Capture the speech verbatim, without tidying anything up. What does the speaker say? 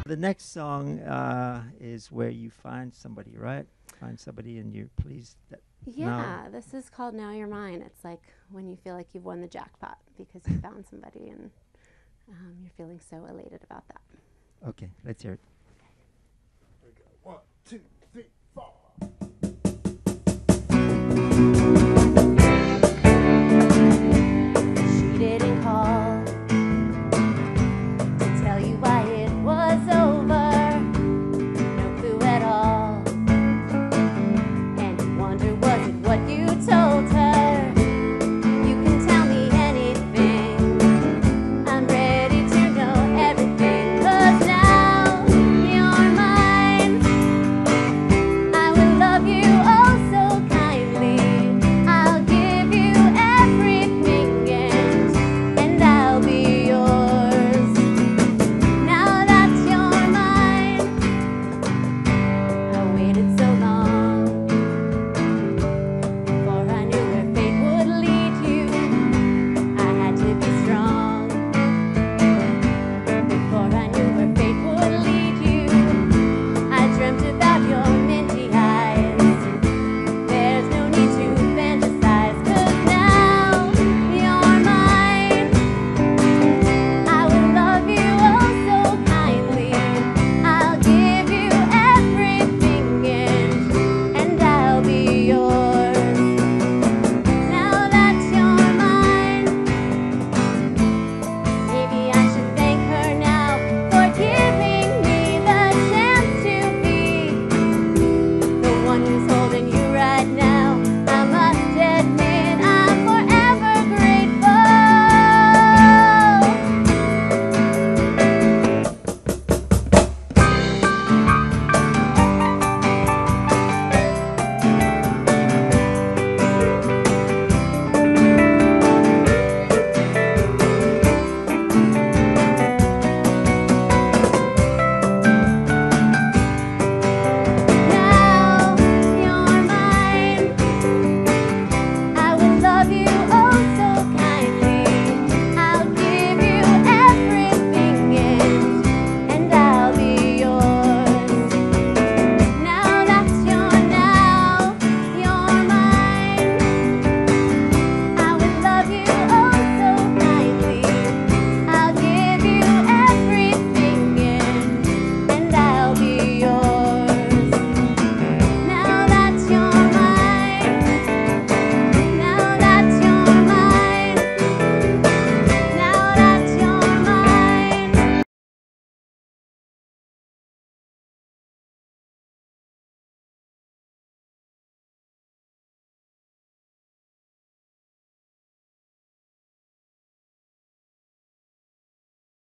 The next song uh, is where you find somebody, right? Find somebody and you're pleased that Yeah, this is called Now You're Mine. It's like when you feel like you've won the jackpot because you found somebody and um, you're feeling so elated about that. Okay, let's hear it. Here we go. One, two, three, four.